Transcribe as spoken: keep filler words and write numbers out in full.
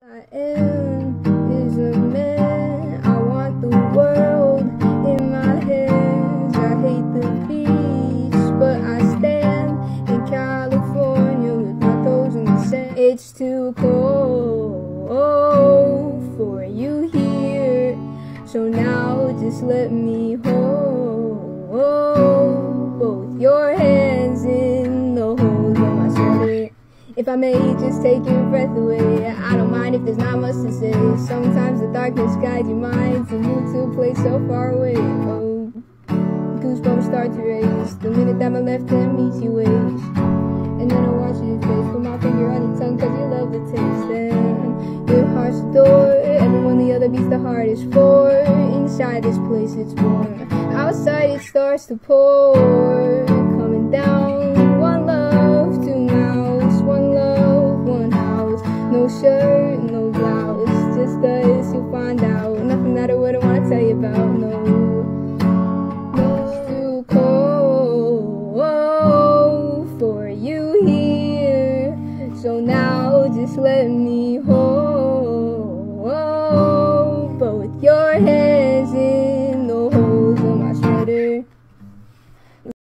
I am is a man. I want the world in my hands. I hate the beach, but I stand in California with my toes in the sand. It's too cold for you here, so now just let me hold both your hands in the holes of my sweater. If I may just take your breath away, I don't mind if there's not much to say. Sometimes the darkness guides your mind to move to a place so far away. Oh, goosebumps start to raise the minute that my left hand meets your waist. And then I watch your face, put my finger on your tongue cause you love the taste. And your heart's the door, everyone the other beats the hardest for. Inside this place it's warm, outside it starts to pour. Coming down, one love, two mouths, one love, one house. No shirt, no blouse, just us, you'll find out. Nothing that I wouldn't want to tell you about, no. No, it's too cold for you here, so now just let me hold